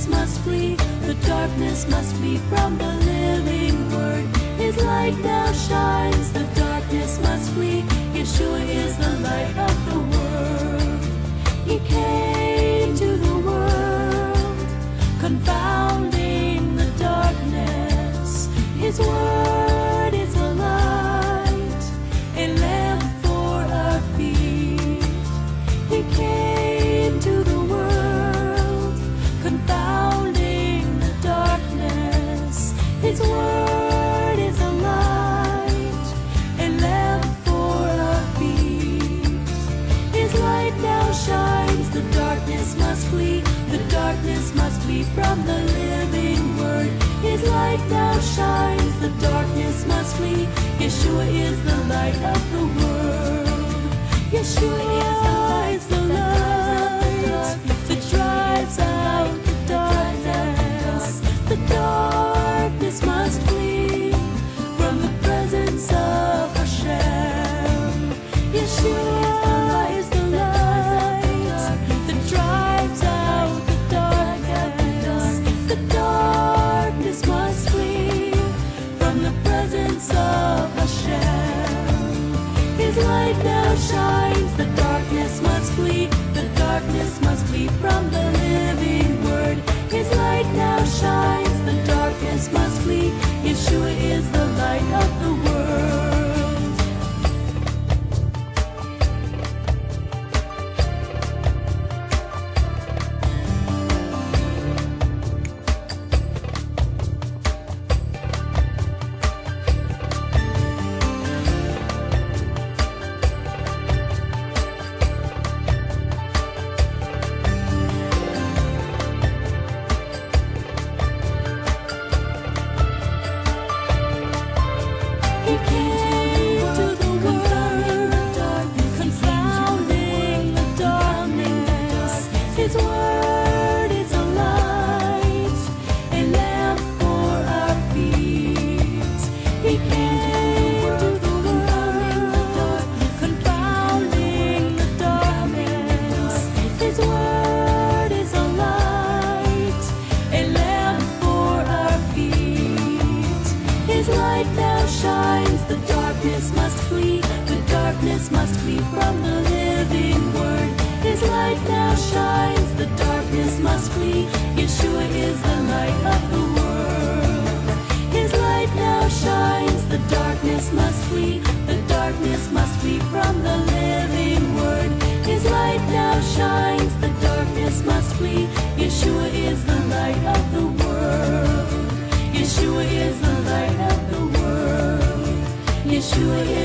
darkness must flee, the darkness must flee from the living word. His light now shines, the darkness must flee. Yeshua is the light of the world. He came to the world, confounding the darkness. His word is a light, a lamp for our feet. He came to the world, confounding the darkness. His word is a light, a lamp for our feet. His light now shines, the darkness must flee, the darkness must flee from the living word. His light now shines, the darkness must flee. Yeshua is the light of the world. Yeshua is the light that drives out the darkness. The darkness must flee from the presence of Hashem. Yeshua is the light that drives out the darkness. The darkness must flee from the presence of Hashem. His light now shines, the darkness must flee, the darkness must flee from the living word. His light now shines, the darkness must flee. Yeshua is the light of the world. He came to the world, confounding the darkness. His word is a light, a lamp for our feet. He came to the world, confounding the darkness. His word is a light, a lamp for our feet. His light now shines, the darkness must flee, the darkness must flee from the living word. His light now shines, the darkness must flee. Yeshua is the light of the world. His light now shines, the darkness must flee, the darkness must flee from the living word. His light now shines, the darkness must flee. Yeshua is the light of the world. Yeshua is the light of the world. Yeshua is